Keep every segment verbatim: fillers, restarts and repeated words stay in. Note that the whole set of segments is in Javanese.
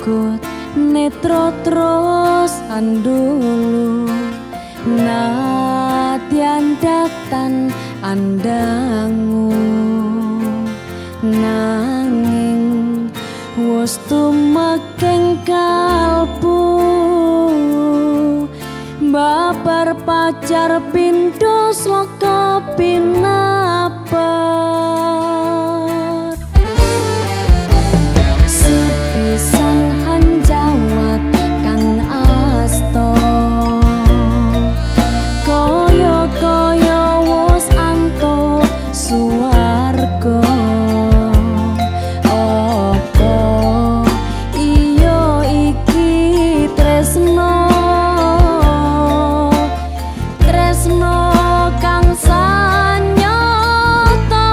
Jugut netro terus andulu nadyan datan andangu nanging wis tumekeng kalbu babar pacar pindho sloka pinabar sepisan hanjawat kang asta kaya-kaya wis antuk suwarga apa iya iki tresno tresno kang sanyata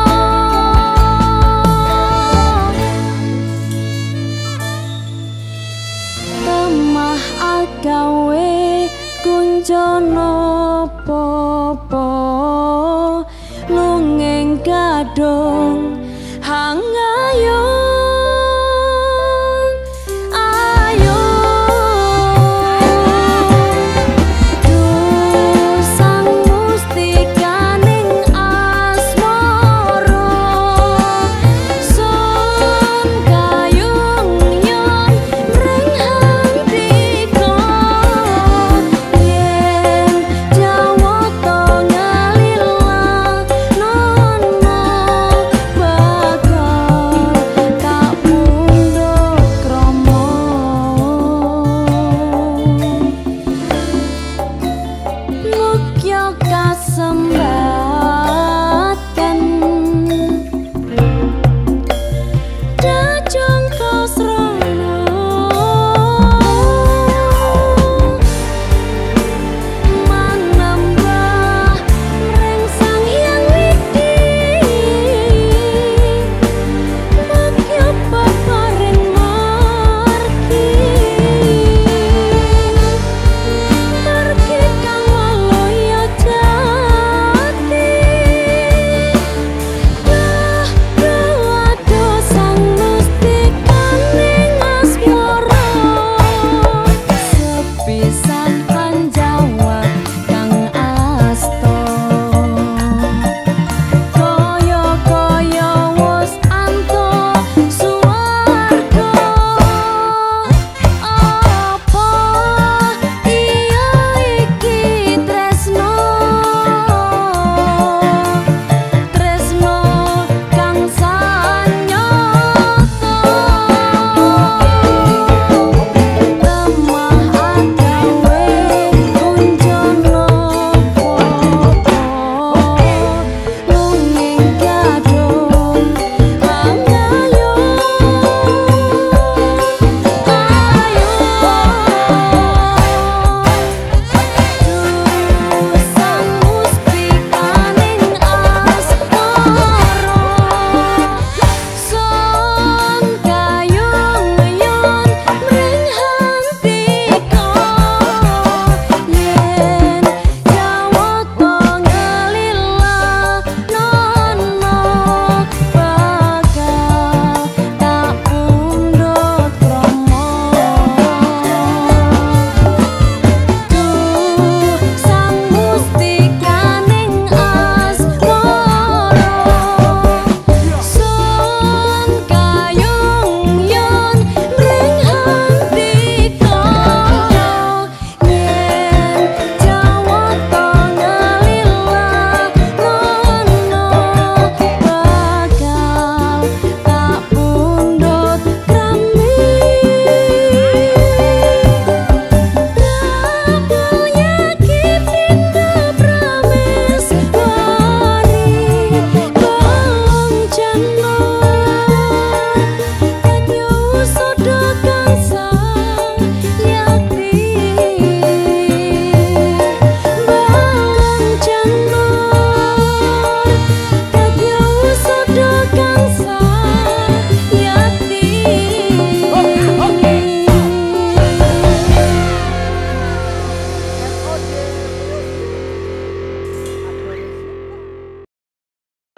temah agawe kunjana popo lungeng gadung hangayung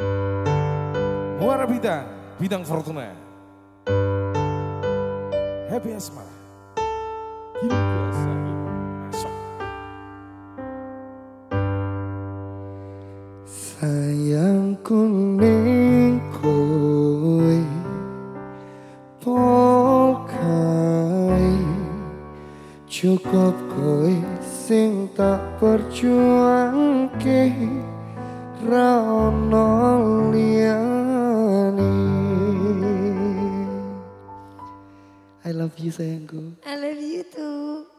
Bintang Fortuna. Happy Asmara. Gila Sahid masuk. Sayangku ning kowe pokai cukup kowe sing tak perjuangke ra ono liyane. I love you sayangku. I love you too.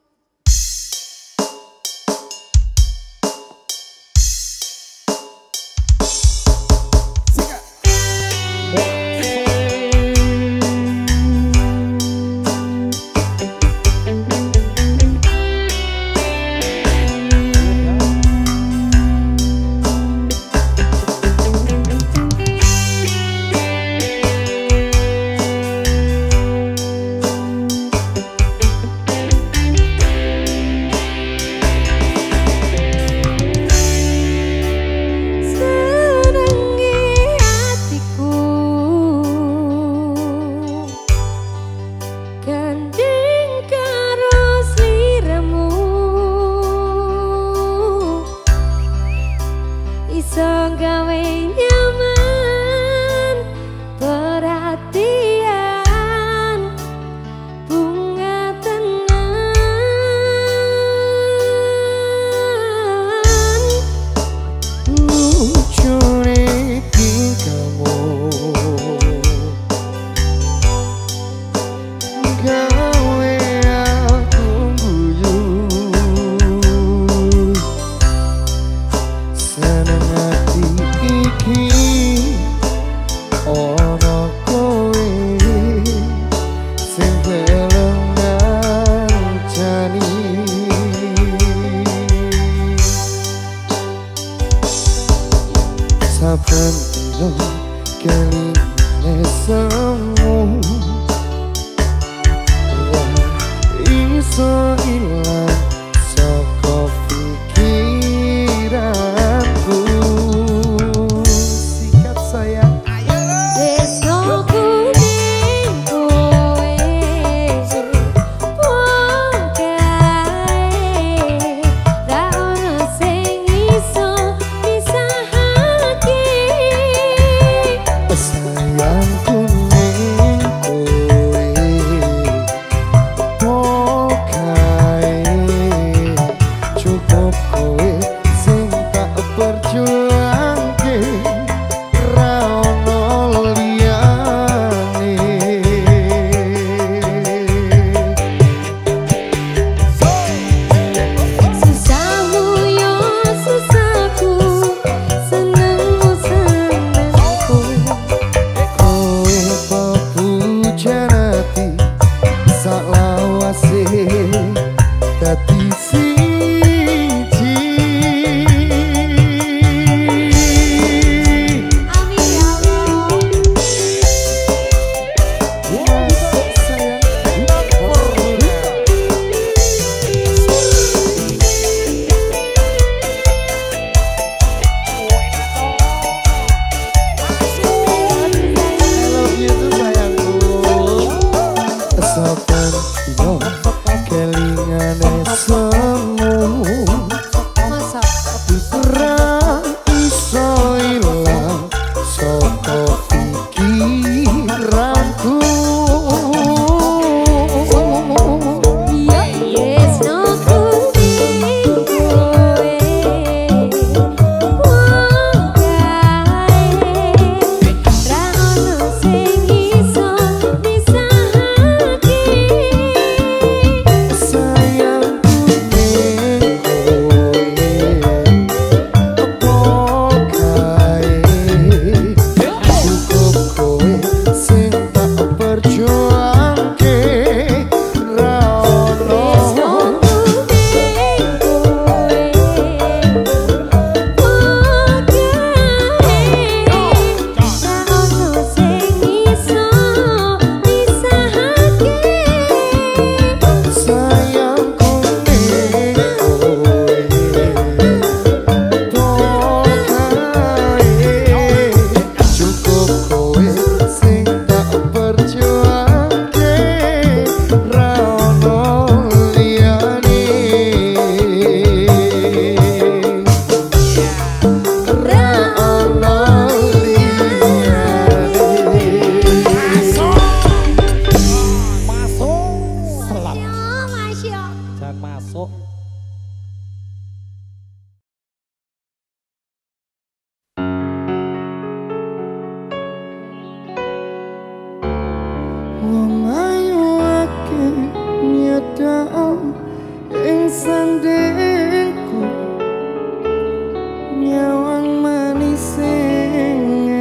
Saben dino kelingan semu iso ilang saka pikiranku. Sikat sayang, ayo Besok kuning kowe pokai ra ono sing iso pisahake. sayang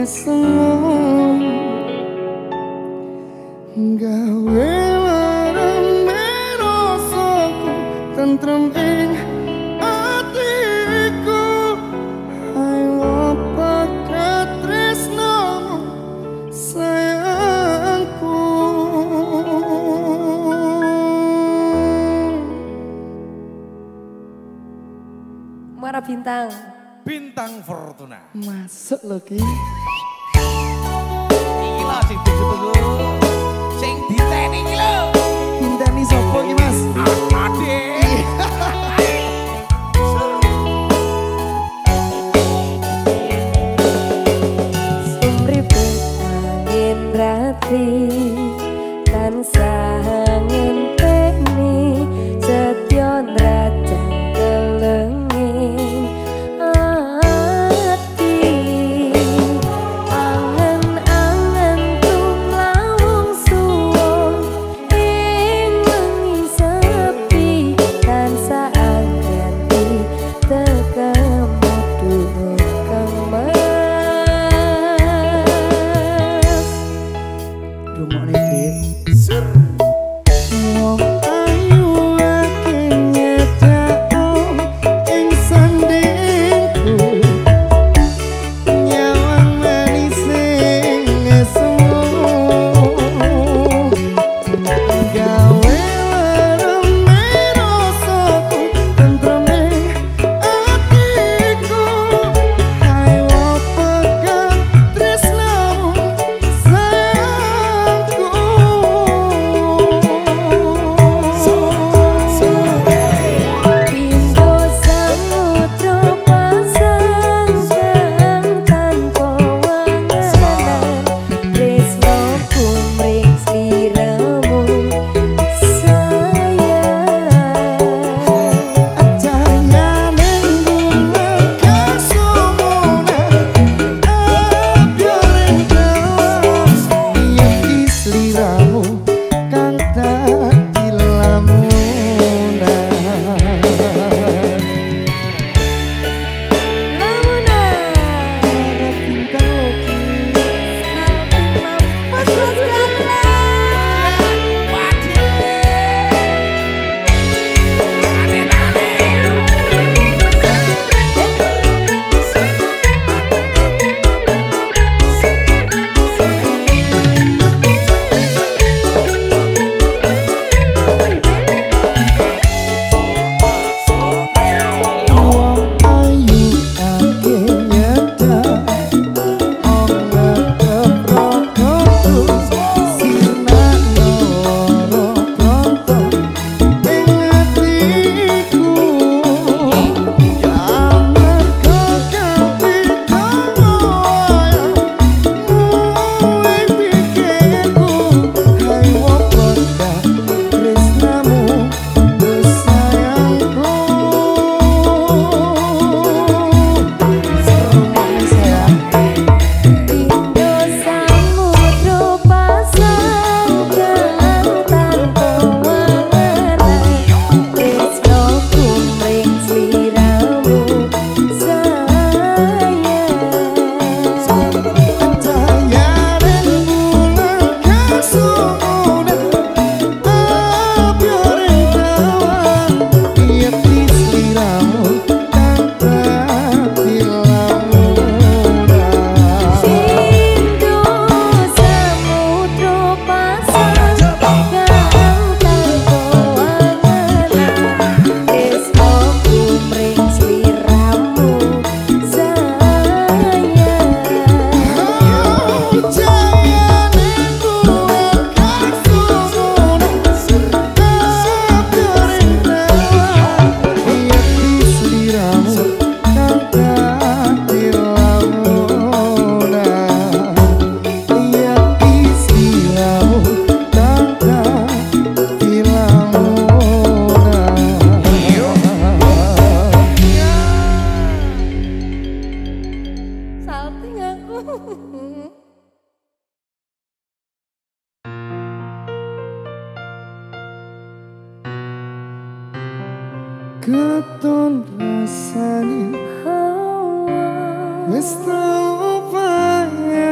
semu gawe warame rasaku tentrem ing atiku ayo pakat tresnamu sayangku. Muara Bintang. Bintang Fortuna. Masuk lho Ki. Iki lho sing ditunggu. Sing diteni iki lho. Nginteni sapa ki Mas? Ade. Sumripe angin rati tansah ngenteni setya ndrajang kelenging ati angen-angen tumlawung suwung ing wengi sepi tansah angganti tekemu kang mas Rumokne Dik. Sur. Wong ayu akeh nyedhak ing sandingku. Nyawang manis sing semu. Gawe warame rasaku tentrem ing atiku. Ayo pegang tresnamu sayangku. Pindho samudra pasang tanpa wanganan tresno kumring sliramu sayang. Jayane bunga kasumunan abyoreng dawas yen sliramu kang dadi lamunan. Wong ayu akeh nyedhak ongek keprokoku sinakno loro pronto ing atiku. Amarga kapitamu muwih pikirku ayo pegang tresnamu sayangku. Rumokne sayang. Pindho samudra pasang tanpa wanganan tresno kumring sliramu sayang. Jayane bulan kasumunan abyoreng dawan yen sliramu kang dadi lamunan. Pindho samudra pasang tanpa wanganan tresno kumring sliramu sayang. Jayane bulan kasumunan abyoreng dawan yen sliramu kang dadi lamunan. Yen sliramu kang dadi lamunan. Salting aku. Keton rasane wis tau payah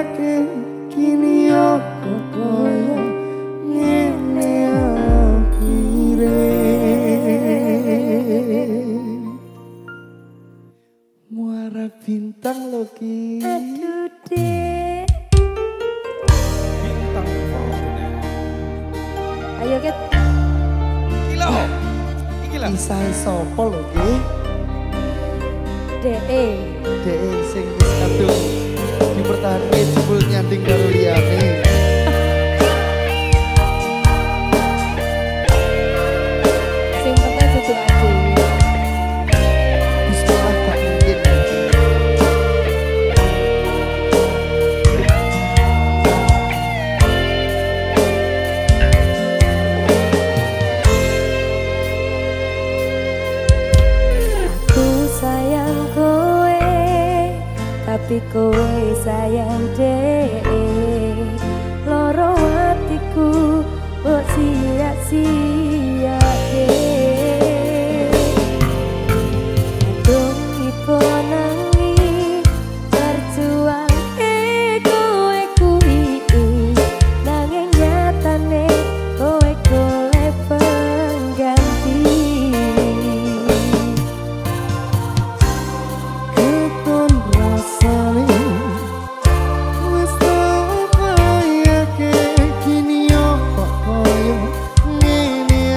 para bintang loh Ki. Aduh dek. Bintang Fortuna. Ayo Ket. Iki lho. Iki lho. Isai sopo loh Ki. Dek eh. Dek sing wis kadung dipertahanke jebul nyanding karo liyane. Sing penting dudu ade. Bismillah gak mungkin. Aku sayang kowe, tapi kowe sayang dek. Loro hatiku mbok sia-sia dek. Kadung ipo nangi berjuang eh kowe kuwi nanging nyatane kowe golek pengganti. Keton rasane wis tau kaya kini yo kok koyo ngene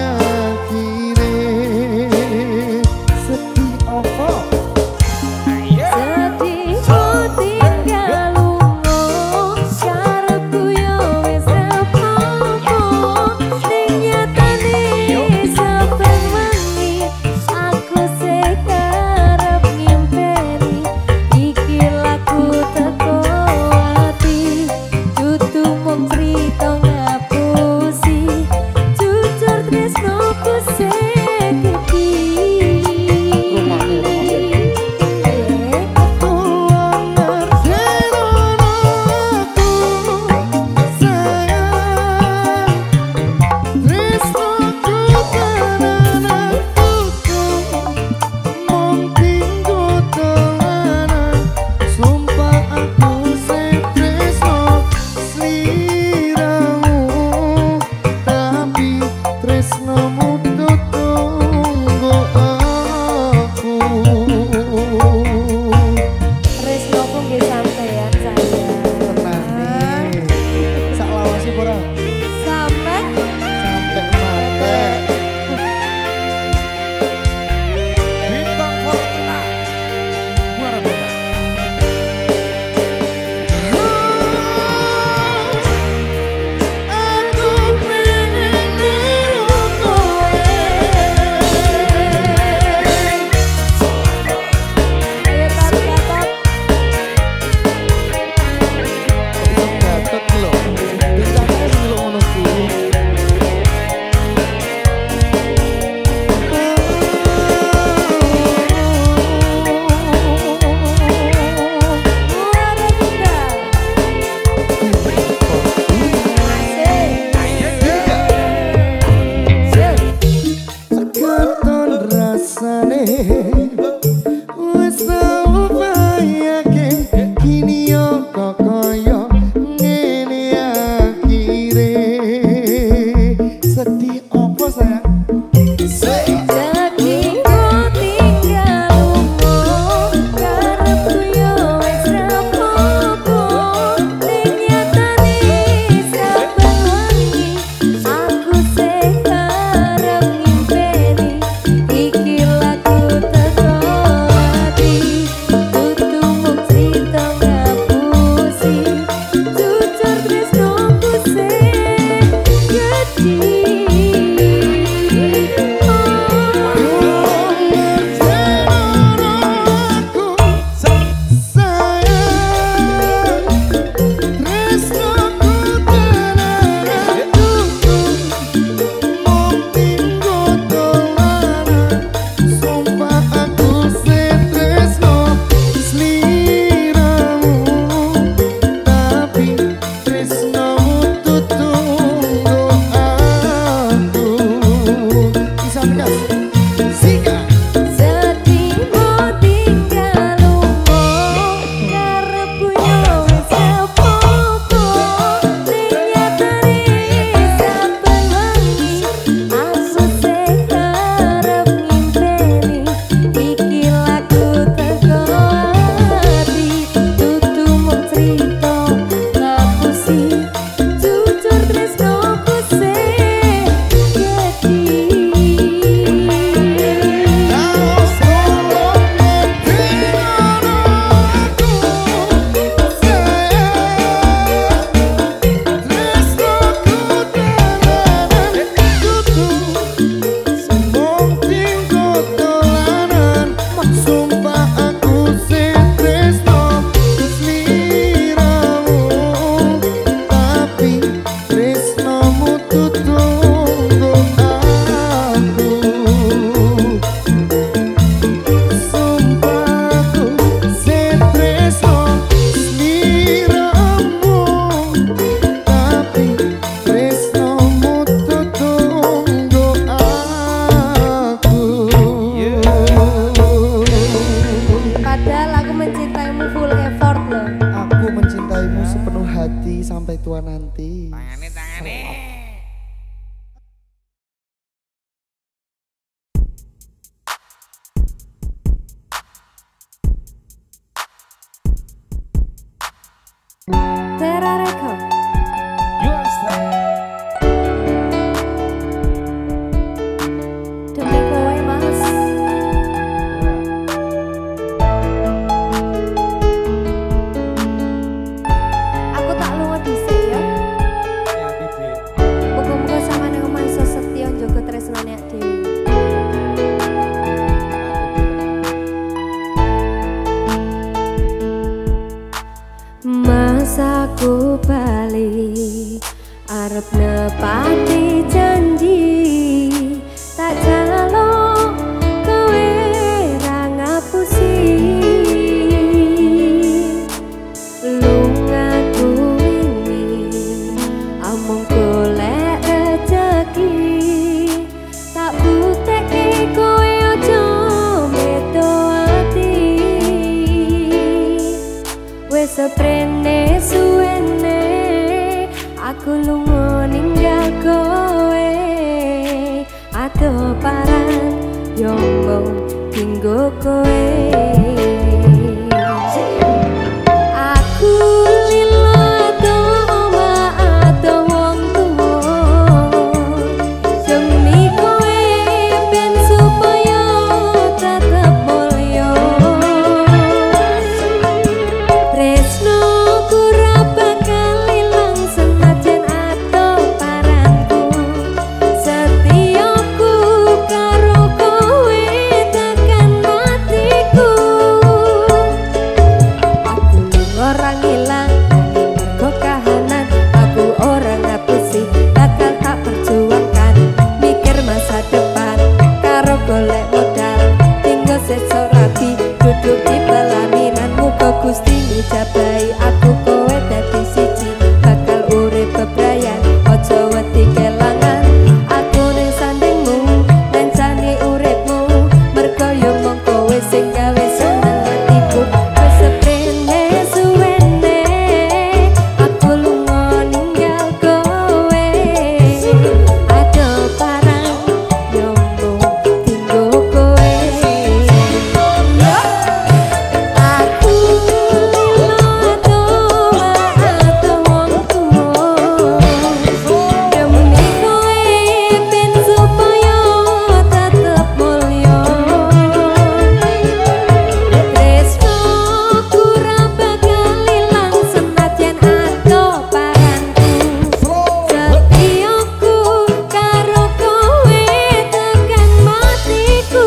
tua nanti. Tangane tangane. Tera Record. Demi kowe mas. Aku tak lunga dhisik ya. Ya Dede. Muga-muga sampeyan ngomong iso setya njaga tresnane ak dhewe. Masaku bali arep nepati janji tak jalo kowe ra ngapusi lungaku ini amung golek rejeki tak butekke kowe aja medo ati wis seprene suwene aku lunga ninggal kowe ado paran yombong tinggo kowe aku lilo ado oma ado wong tuwa demi kowe ben supaya tetep mulya tresno ora bakal ilang senajan ado paranku setiaku karo kowe tekan matiku aku ora ngilang mergo kahanan aku ora ngapusi bakal tak perjuangkan mikir masa depan karo golek modal tinggal sesok rapi duduk di pelaminan muka Gusti ngijabahi aku kowe dadi siji bakal urip bebrayan aja wedi kelangan aku ning sandingmu rencani uripmu mergo yo mung kowe sing gawe seneng atiku wis seprene suwene aku lunga ninggal kowe ado parang yo mung tinggo kowe aku lilo ado ado wong tuwa demi kowe ben supaya tetep mulya tresno ora bakal ilang senajan ado paranku setiaku karo kowe tekan matiku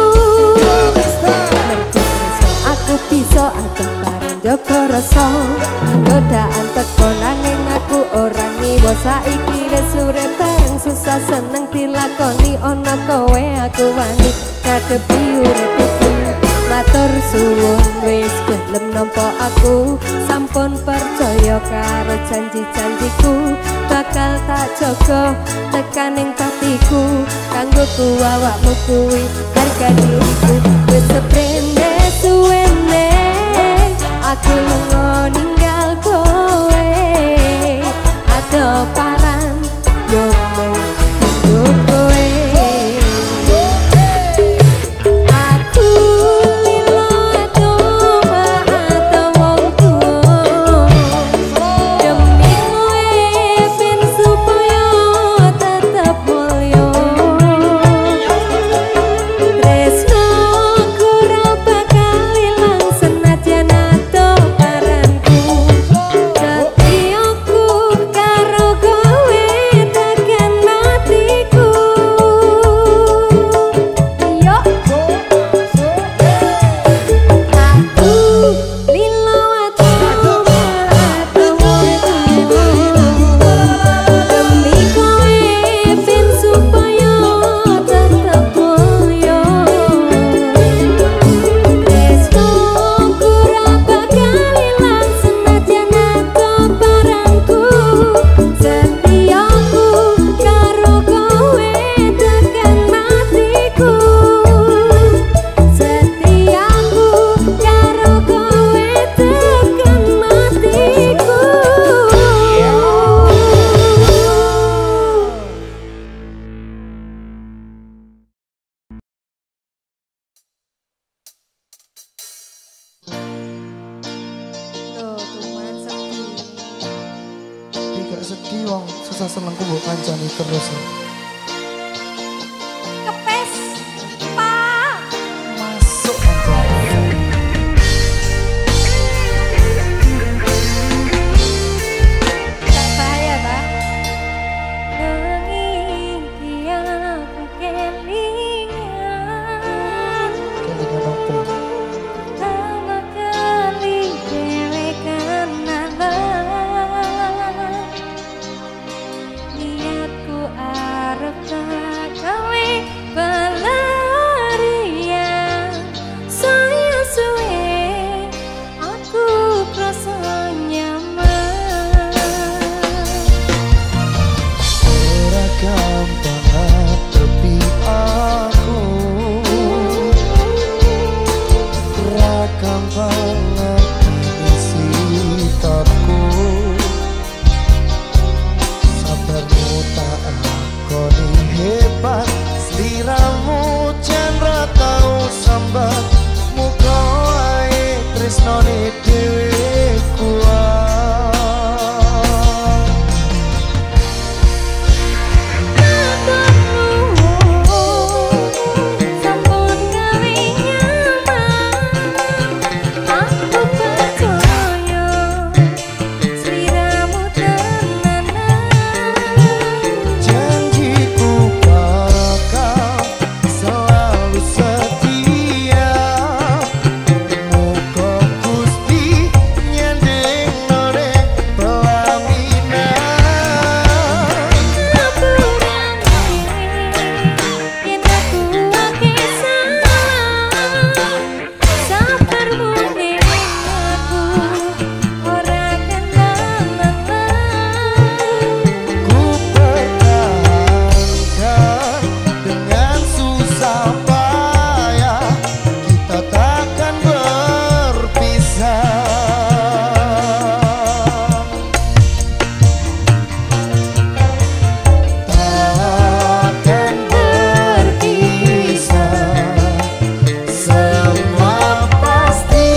aku bisa adoh bareng jaga rasa godaan teko nanging aku ora ngiwa saiki wis urip bareng susah seneng dilakoni ana kowe aku wani ngadepi urip iki matur suwun wis gelem nampa aku sampun percaya karo janji-janjiku bakal tak jaga tekaning patiku kanggo ku awakmu kuwi harga diriku wis seprene suwene aku lunga ninggal kowe ado paran yo mung tinggo kowe aku lilo ado ado wong tuwa demi kowe ben supaya tetep mulya tresno ora bakal ilang Ki wong susah senengku mbok kancani terus. Kepes, Pak. Masuk kancani. Tak bahaya, Pak. Mengingat aku kelingan. Kelingan apa? Pertama kali dewe kenalan. Niatku arep tak gawe pelarian. Saya suwe aku krasa nyaman. Ora gampang ngadepi aku. Ora gampang ngadepi sikapku. Sabarmu tak lakoni hebat. Sliramu jan ra tau sambat. Muga wae tresnane dhewe kuat. Sampun gawe nyaman, aku percaya sliramu tenanan. Janjiku bakal selalu setia. Muga Gusti nyanding nore pelaminan. Aku rani yen aku ake salah. Sabarmu ning aku ora kenal Ku pertahankan dengan susah payah. Kita takkan berpisah. Takkan berpisah. Semua pasti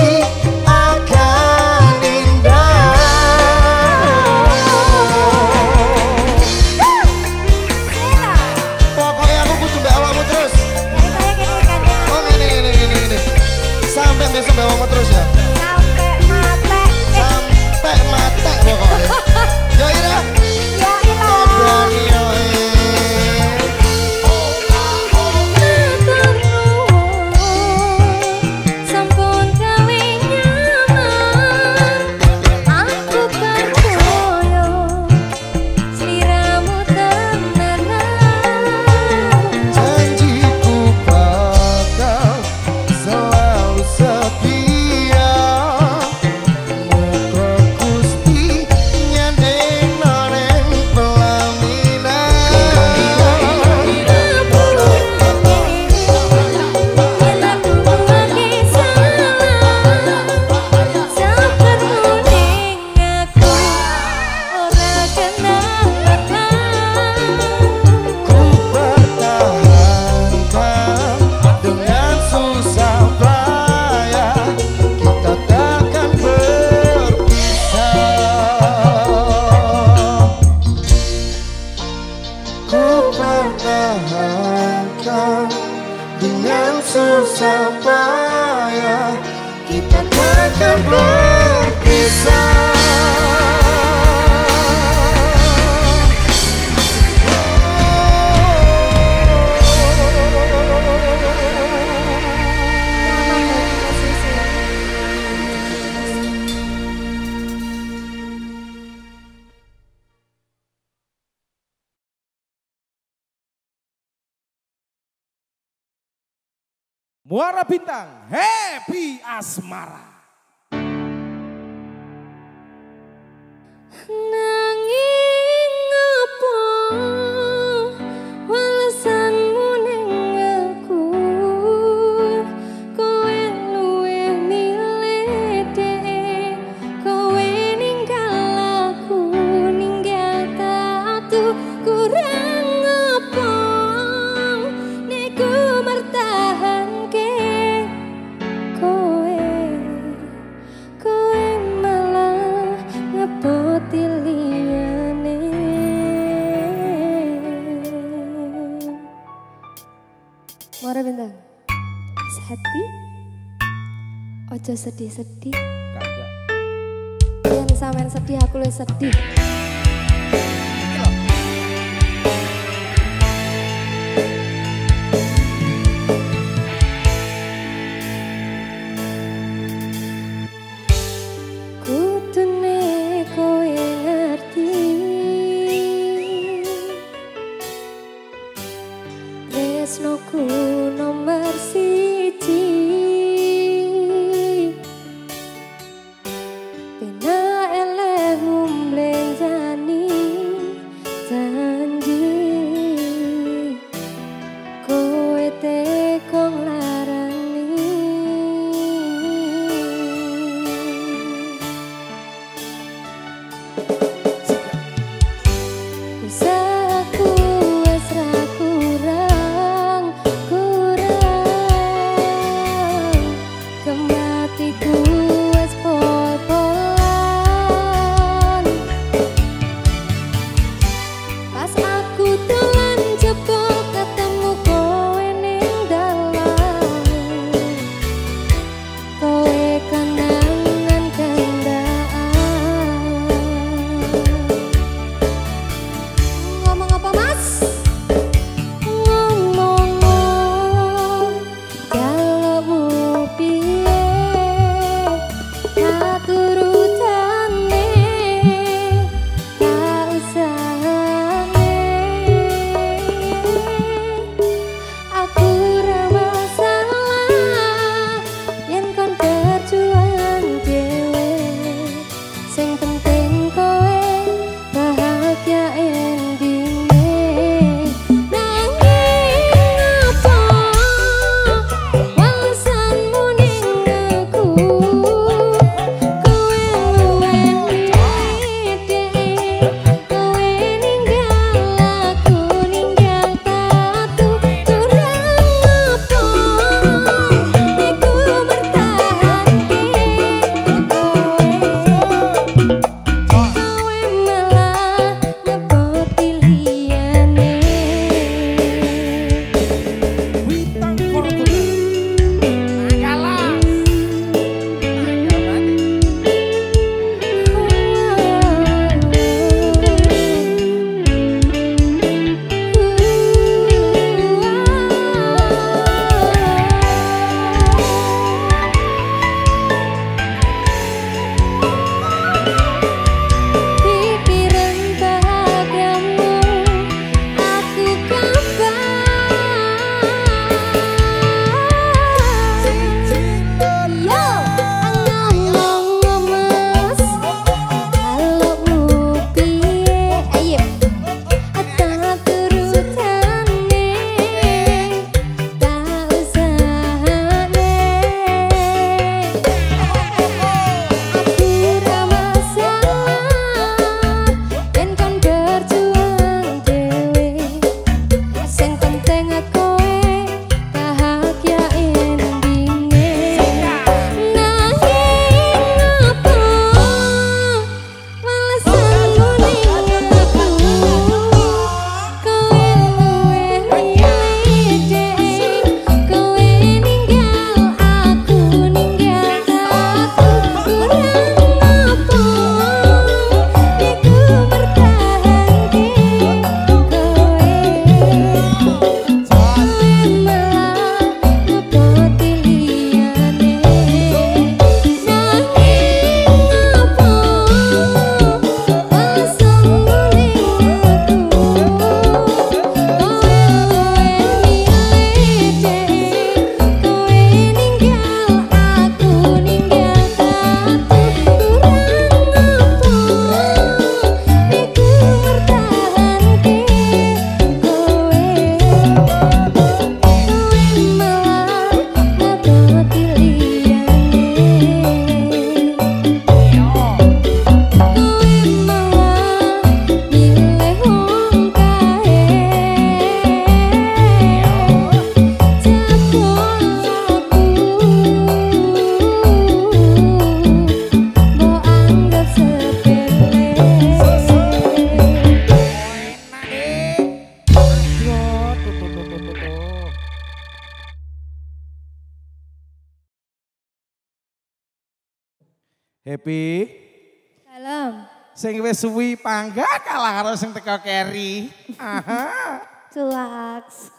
akan indah. Pokoknya aku kudu mbak awakmu terus. Oh ini ini ini ini. Sampai besok mbak awakmu terus ya. Sampai mati pokoknya. Ya Ira. Berani yo. Sampun gawe nyaman, aku percaya sliramu tenanan. Janjiku bakal selalu setia. Muga Gusti nyanding noreng pelaminan. Ku pertahankan dengan susah payah. Kita takkan berpisah. Ku pertahankan dengan susah payah. Kita takkan berpisah. Muara Bintang, Happy Asmara. Nanging apa walesanmu ning aku? Kowe luwe milih dhewe, kowe ninggal aku, ninggal tatu. Kurang apa nek ku mertahanke kowe? sedih-sedih. Kagak. Yang sampean sedih aku lu sedih. Iki lho. Kudune kowe ngerti tresnoku nomor siji. Pena eleh mumlenja Happy. Salam. Sing wis suwi pangga kalah karo sing teko keri. Aha. Culaks.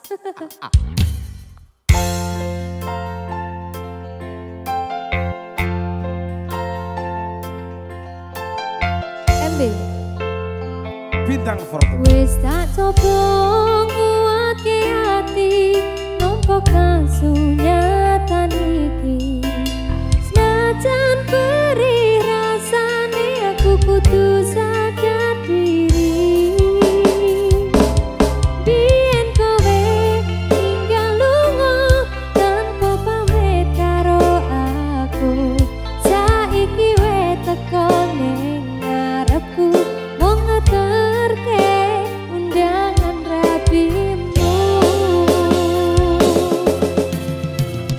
M B. Bintang Fortune. Wis tak coba nguatke ati nampa kasunyatan iki. Senajan perih rasane aku kudu sadar diri. Biyen kowe tinggal lunga tanpa pamit karo aku. Saiki we teko ning ngarepku wong ngeterke undangan rapimu.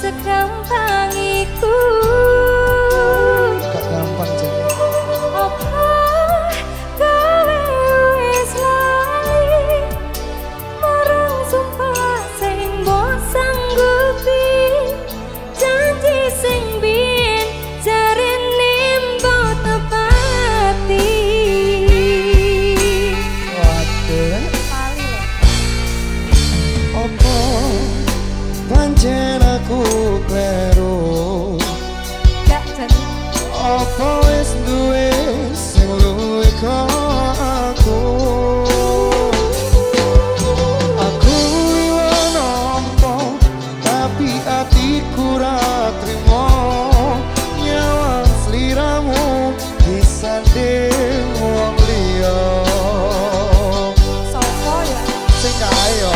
segampang iku. Gak gampang jadi. Apa kowe wis lali marang sumpah sing mbok sanggupi, janji sing biyen jarene mbok tepati. Waduh. Lali lho. Apa pancen aku kleru? Gak jadi. Apa wis duwe sing luwih kok aku? Aku iwo nampa tapi atiku ra trimo nyawa sliramu disanding wong liya. Sopo ya? Sing kae yo.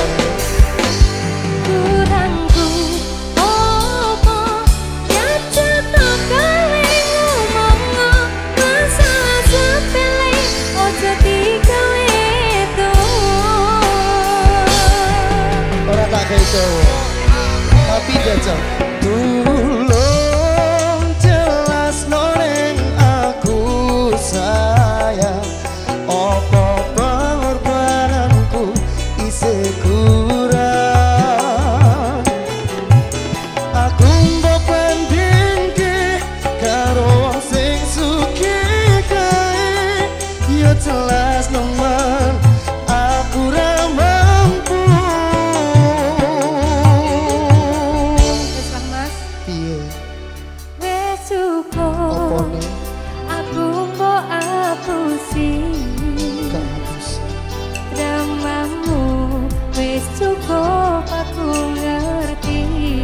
Kurangku opo ya cetha kowe ngomong masalah sepele ojo digawe tuh. Ora tak keco tapi jajal tulung jelas ning aku sayang apa pengorbananku isih kurang. Aku mbok bandingke karo wong sing sugih kae ya jelas nemen aku ra mampu. Wis lah Mas, Piye wis cukup. opone Aku mbok apusi kampus dramamu, wis cukup aku ngerti.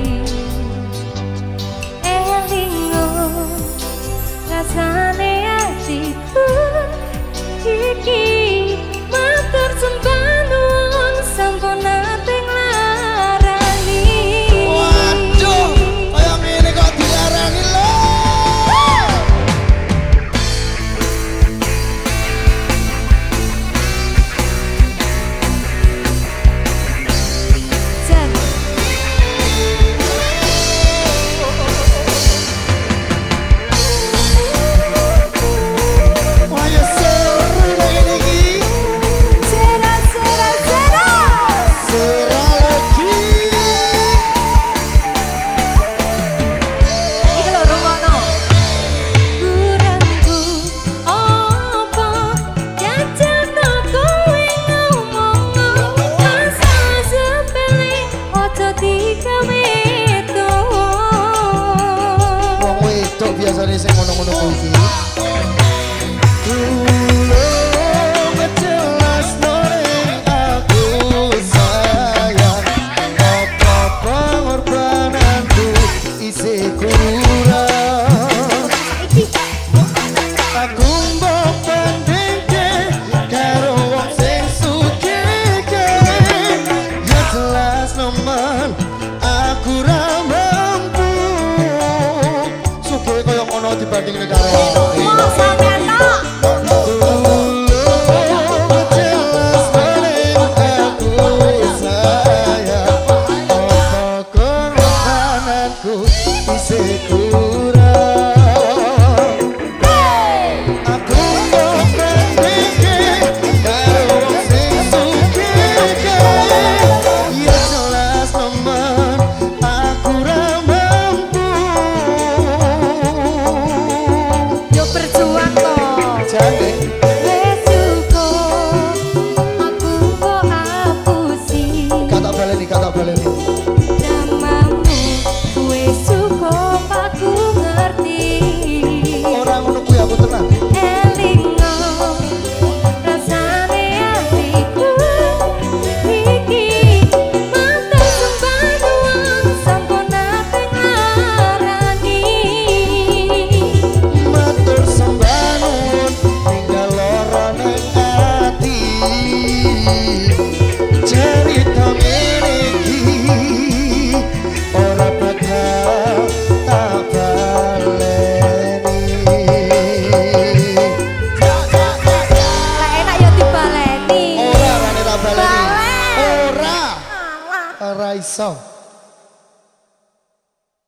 Elingo rasane hatiku iki matur sembah nuwun sampun nate nglarani. waduh kaya ngene kok diarani lho. Jan, Waya seru ngene iki sera sera sera. sera lagi. Iki lho rungokno. Kurangku opo jajano kowe ngomong masalah sepele ojo digawe tuh. Wong wedok biasane sing ngono-ngono kuwi. Tulung jelas ning aku sayang apa pengorbananku isih kurang. Aku mbok bandingke karo wong sing sugih kae ya jelas nemen aku ra mampu. Sugih kaya ngono dibandingne karo Mau sampean tok. tulung jelas ning aku sayang apa pengorbananku isih kurang. Aku mbok bandingke karo wong sing sugih kae ya jelas nemen aku ra mampu. Yo berjuang kok. Jane Wis cukup aku kok apusi. kata baleni kata baleni Dramamu wis cukup aku ngerti. ora ngono kuwi aku tenang. Elingo rasane hatiku iki matur sembah nuwun sampun nate nglarani. Matur sembah nuwun tinggal lara ning ati. Cerita ngene iki ora bakal tak baleni. Lek enak ya dibaleni. Ora rane tak baleni. Balen. Ora. Alah. Ora iso.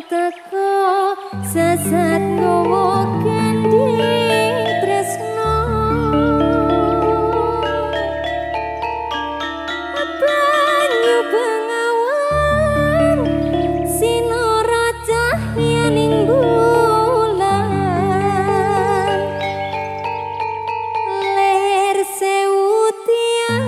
teko sesat gowo kending tresno banyu bengawan sinara cahyaning bulan ler sewutian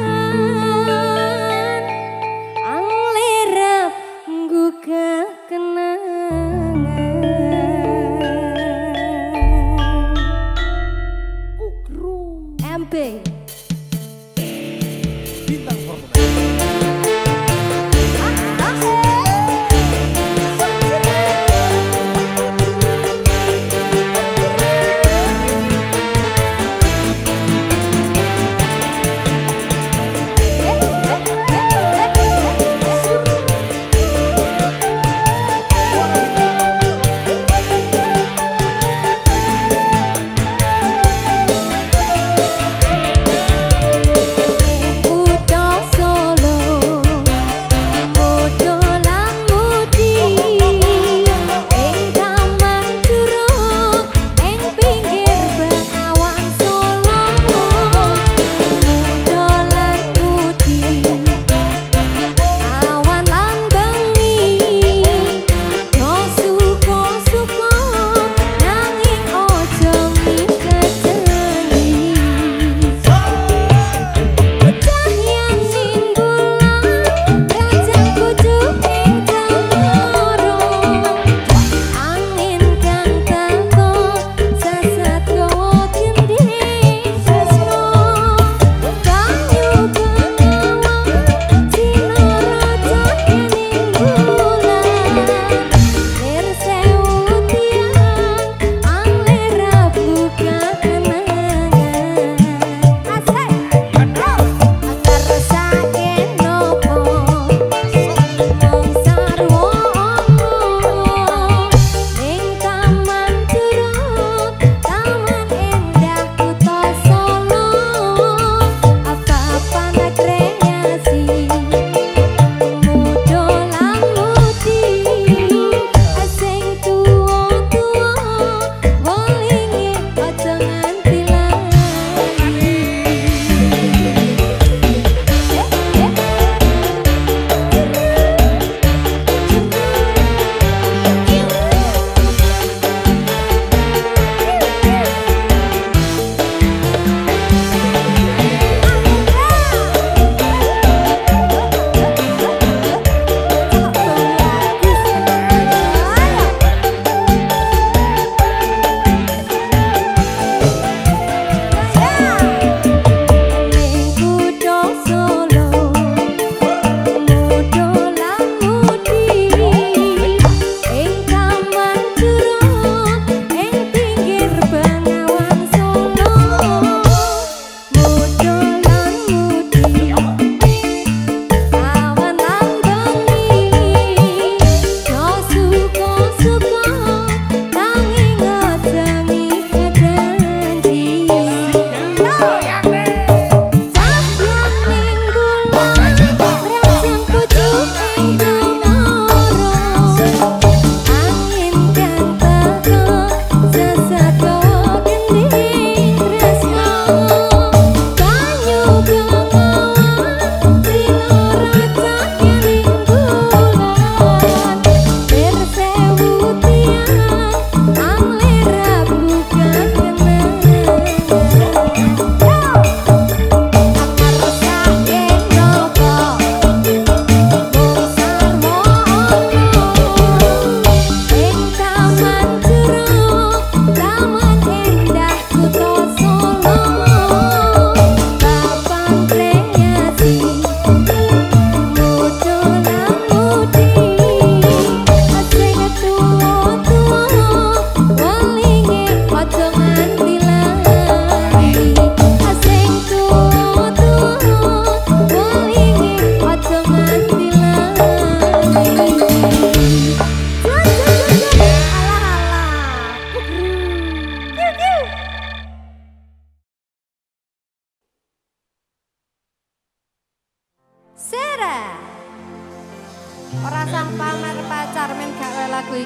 anglerap gugah kenangan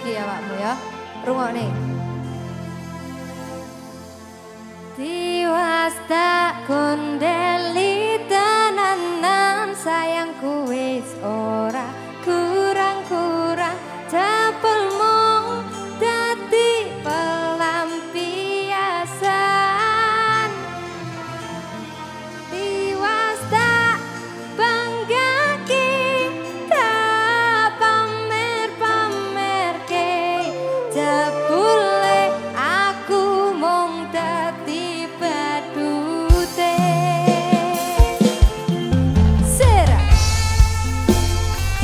iki awakmu ya. Rungokne. Tiwas tak kondeli tenanan sayangku wis ora kurang-kurang cepelmu dadi pelampiasan. Tiwas tak banggaki tak pamer-pamerke jebule aku mung dadi badute. Sera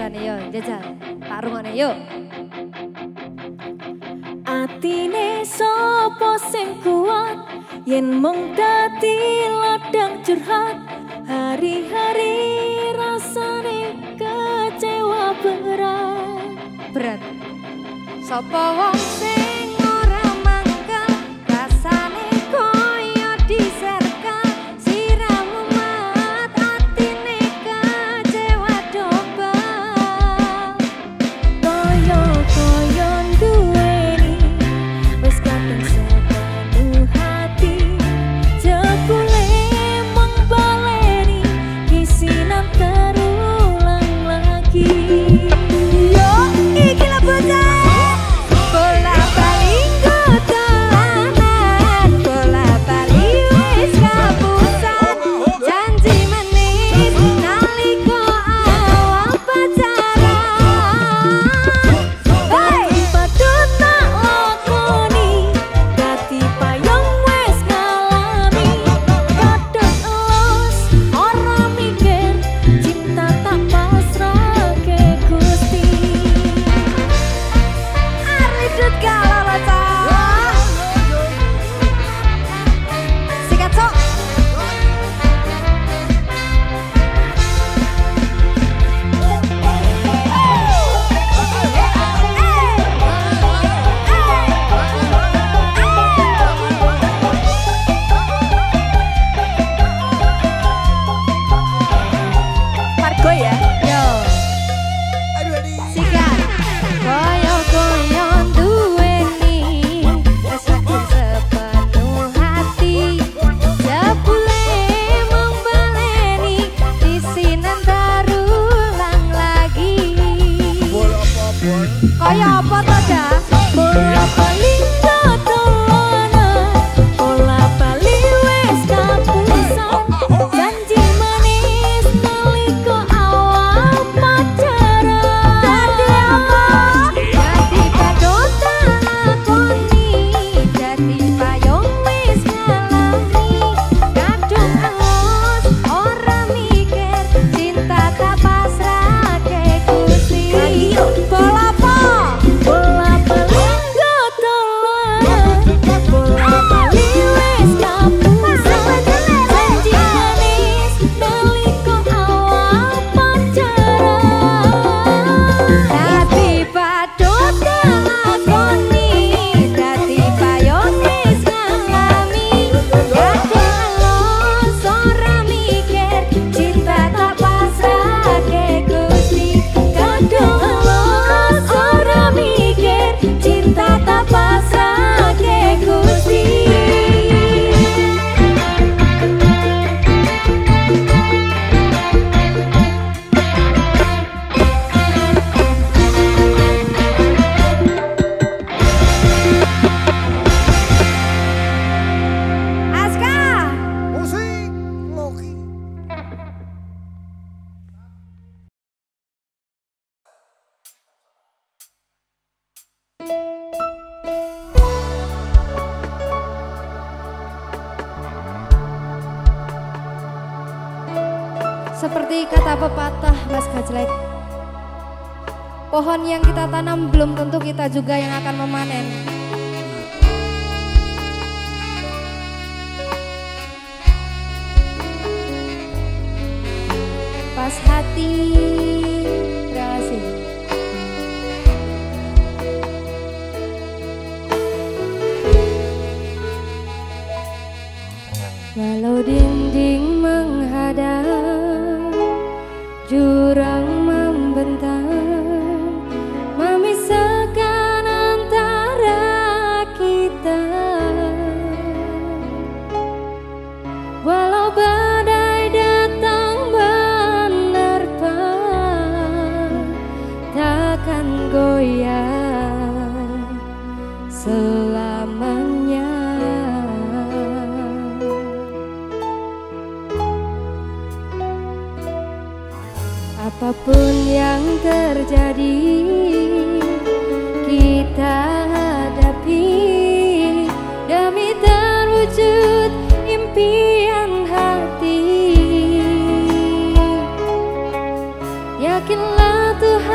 biasane yo jajal. Tak rungokne yuk. Atine sapa sing kuat yen mung dadi ladang curhat hari-hari rasane kecewa berat Berat. Sapa wong sing ora mangkel rasane koyo diserkel siramu mat atine kecewa dobel koyo-koyo duweni wis kadung sepenuh hati jebule mung baleni kisinan terulang lagi yo iki lho bocah bola bali dolanan bola bali wis kapusan janji manis nalika awal pacaran hey padha tak lakoni dadi payung wis ngalami kadang elus ora mikir cinta tak pasrahke Gusti Arlidut kalau cah sikat sok Margo ya yo sikat koyo-koyo duweni wis kadung sepenuh hati jebule mung baleni disinan terulang lagi kaya apa to dah bola bali dolanan bola bali wis kapusan janji manis nalika awal pacaran dadi apa dadi padota lakoni dadi payung wis ngalami kadung elus ora mikir cinta tak pasrahke Gusti bola apa bola bali dolanan bola bali wis kapusan janji manis nalika awal pacaran dadi padota lakoni dadi payung wis ngalami kadung elus ora mikir cinta tak pasrahke Gusti kadung elus ora mikir cinta tak pasrahke Gusti Aska Musik Loki. seperti kata pepatah Mas Gajlek, pohon yang kita tanam belum tentu kita juga yang akan memanen. Pas hati terasi walau dinding menghadap jurang membentang memisahkan antara kita walau badai datang menerpa takkan goyah selamanya apapun yang terjadi kita hadapi demi terwujud impian hati. Yakinlah Tuhan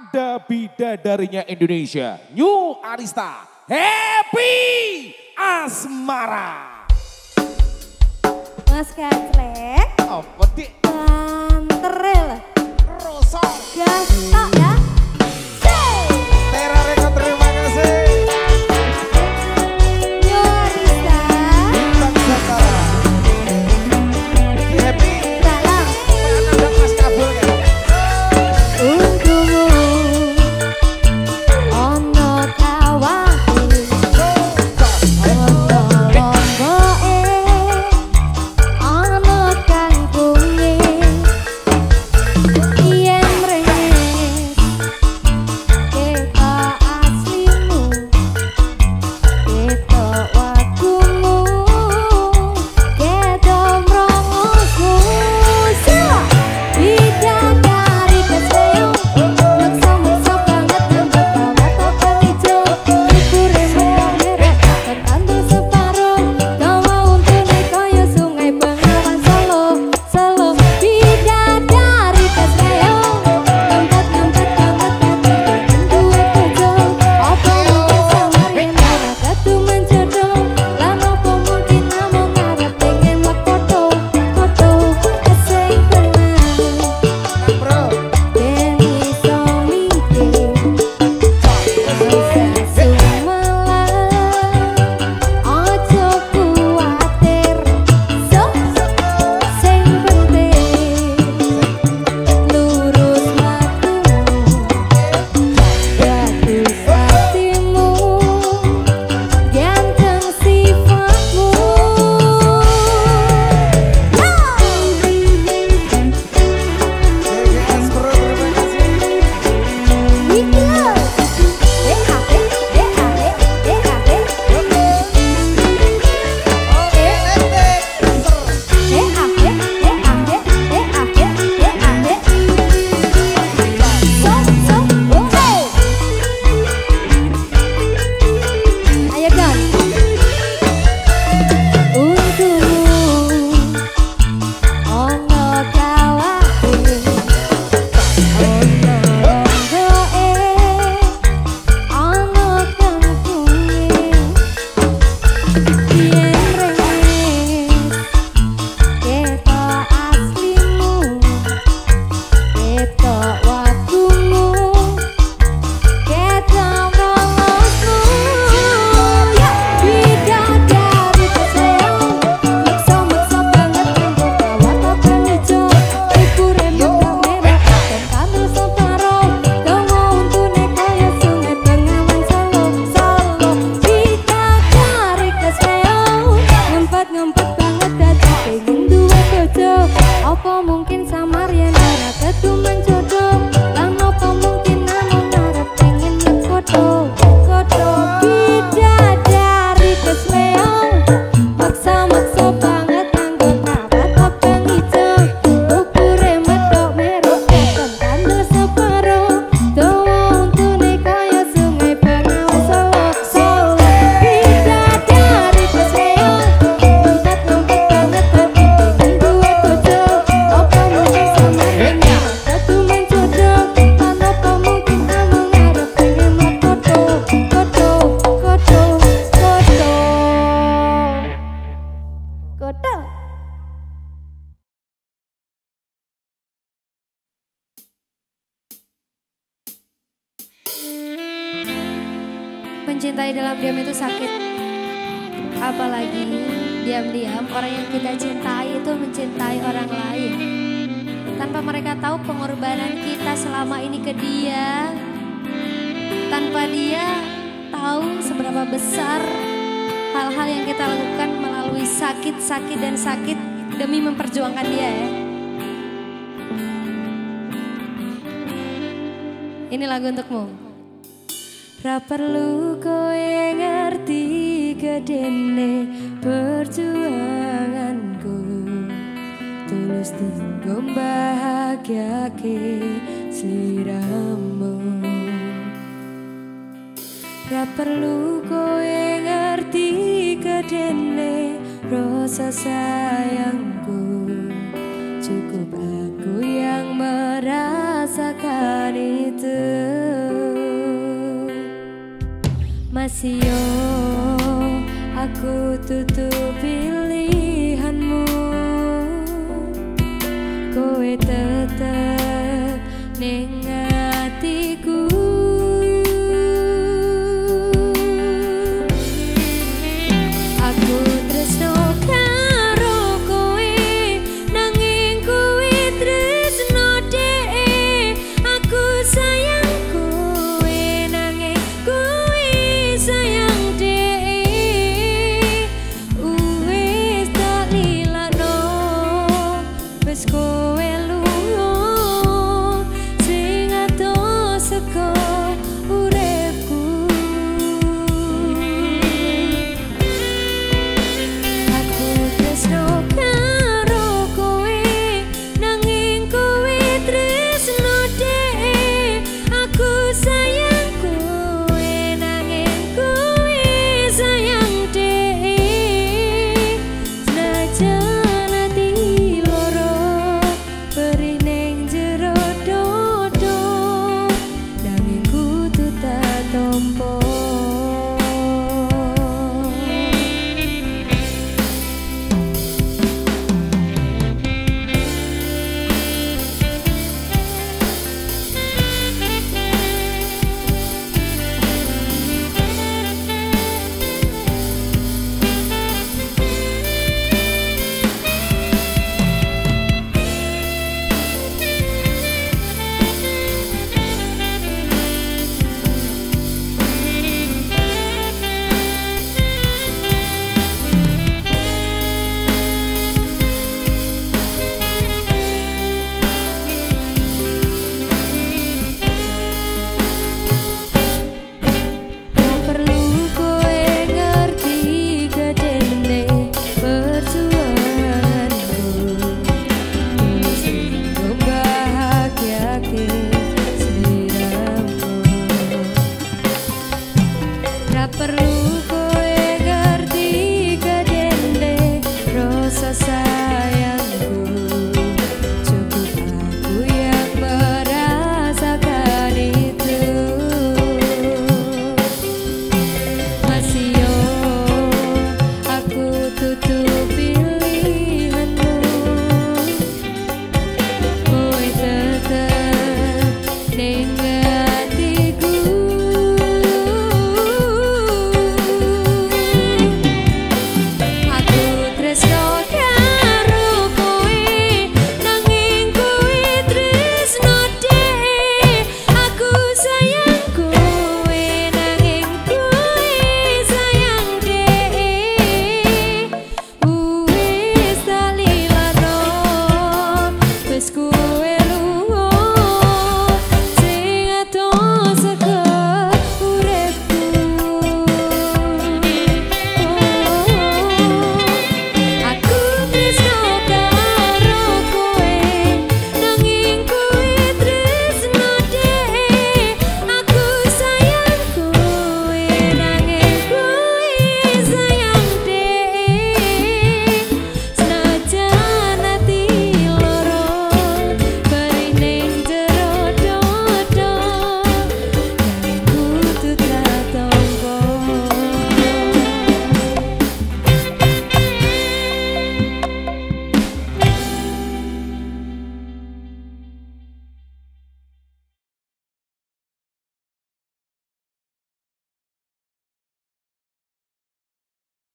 ada bidadarinya Indonesia, New Arista, Happy Asmara. Mas Kaclek. Apa dik? Banterel. Rosok. Gastok ya. Tera Record terima kasih. New Arista. Bintang Nusantara. Happy. Salam. Mana Mas Kabul kan? Untukmu ono tawaku ono lomboke ono kangkunge yen mrengis ketok aslimu ketok wakumu ketok mrongosmu bidadari keseo maksa-maksa banget nyambut kawat topeng ijo libure merah merah tertandur separuh dawa untune kaya sungai Bengawan Solo Solo bidadari keseo ngempet-ngempet banget dadi duwe bojo apa mungkin samar yen ora ketumen jodoh lan apa mungkin namung ngarep pengen foto foto sing tenang Bro. ben iso mikir rasa sumalah ojo kuwatir so sing penting lurus matumu bagus hatimu ganteng sifatmu J G S Bro terima kasih. Ayo kan untukmu ono kawaku ono lomboke ono kangkunge yen rengis ketok aslimu ketok wakumu ketok mrongosmu ya bidadari keseo maksa-maksa banget nyambut kawat topeng ijo libure merah merah tertandur separuh dawa untune kaya sungai Bengawan Solo Solo bidadari keseo ngempet-ngempet banget dadi pengen duwe bojo apa mungkin samar yen ora ketumen jodoh lan apa mungkin namung ngarep pengen foto foto bidadari keseo maksa-maksa banget nganggo kawat topeng ijo ukure medok merah tertandur separuh dawa untune kaya sungai Bengawan Solo Solo bidadari keseo ngempet-ngempet banget dadi pengen duwe bojo apa mungkin samar yen ora ketumen jodoh lan apa mungkin namung ngarep pengen foto foto foto foto foto. Mencintai dalam diam itu sakit. Apalagi diam-diam orang yang kita cintai itu mencintai orang lain. Tanpa mereka tahu pengorbanan kita selama ini ke dia. Tanpa dia tahu seberapa besar hal-hal yang kita lakukan melalui sakit-sakit dan sakit demi memperjuangkan dia ya. Ini lagu untukmu. Ra perlu kowe ngerti gedene perjuanganku, tulus tinggo bahagiake sliramu. Ra perlu kowe ngerti gedene rasa sayangku, cukup aku yang merasakan itu. Masih yo aku tutup pilihanmu, kowe tetep ning atiku. Aku tresno karo kowe, nanging kowe tresno dhek. Aku sayang kowe, nanging kowe sayang dhek. Wis tak lilakno, wis kowe lunga, sing adoh saka uripku. Aku tresno karo kowe, nanging kowe tresno dhek. Aku sayang kowe, nanging kowe sayang dhek. Senajan ati loro perih ning jero dodo, nanging kudu tak tompo.